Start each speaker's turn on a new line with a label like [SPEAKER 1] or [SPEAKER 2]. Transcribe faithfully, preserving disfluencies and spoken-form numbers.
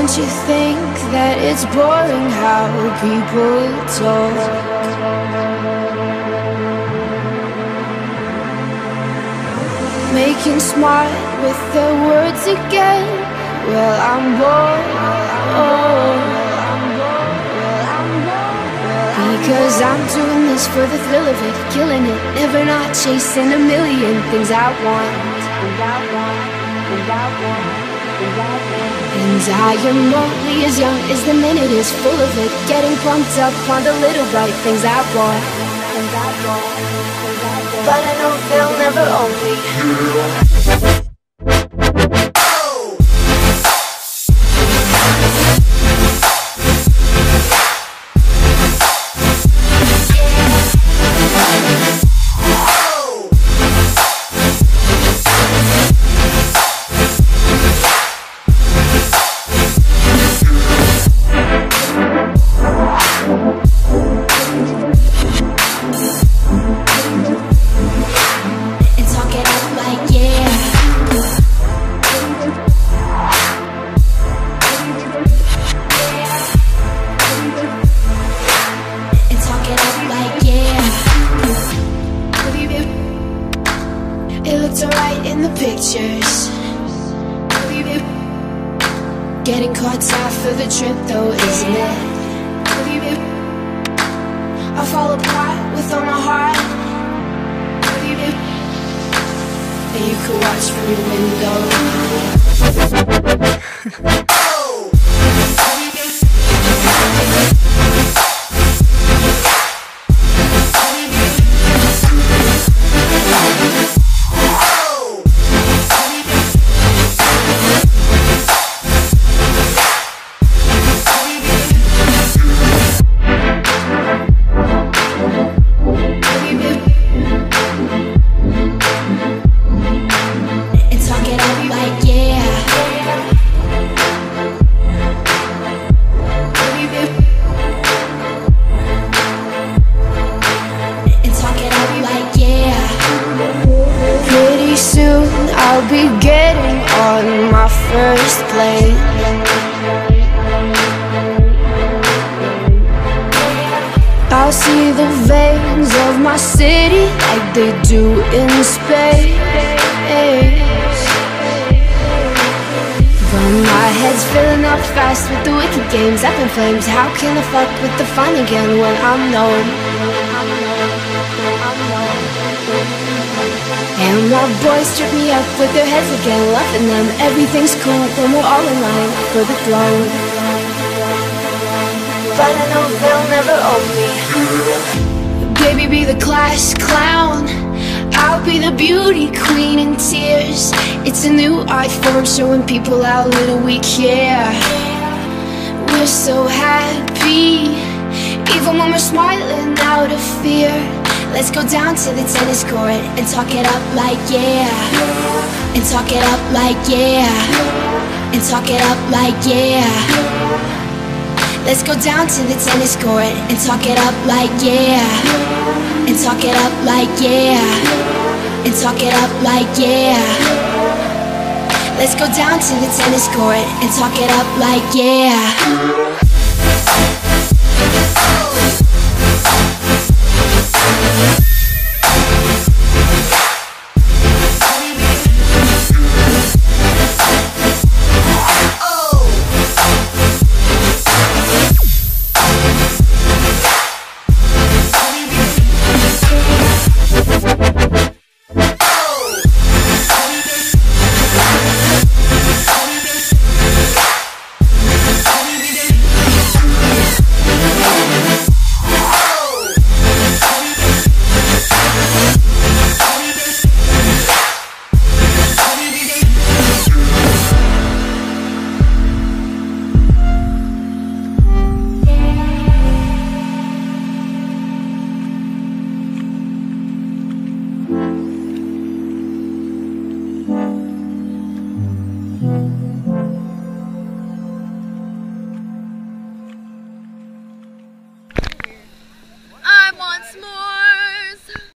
[SPEAKER 1] Don't you think that it's boring how people talk? Making smart with their words again. Well, I'm bored, because I'm doing this for the thrill of it, killing it, never not chasing a million things I want. And I am only as young as the minute is full of it, getting pumped up on the little bright things I want. But I know they'll never own me. It looked alright in the pictures. Getting caught half for the trip though, isn't it? I fall apart with all my heart, and you could watch from your window. I'll be getting on my first plane. I'll see the veins of my city like they do in space. But my head's filling up fast with the wicked games up in flames. How can I fuck with the fun again when I'm known? And my boys strip me up with their heads again, loving them. Everything's cool when we're all in line for the throne. But I know they'll never own me. Baby, be the class clown, I'll be the beauty queen in tears. It's a new art form showing people how little we care. We're so happy, even when we're smiling out of fear. Let's go down to the tennis court and talk it up like yeah. And talk it up like yeah. And talk it up like yeah. Let's go down to the tennis court and talk it up like yeah. And talk it up like yeah. And talk it up like yeah. Let's go down to the tennis court and talk it up like yeah.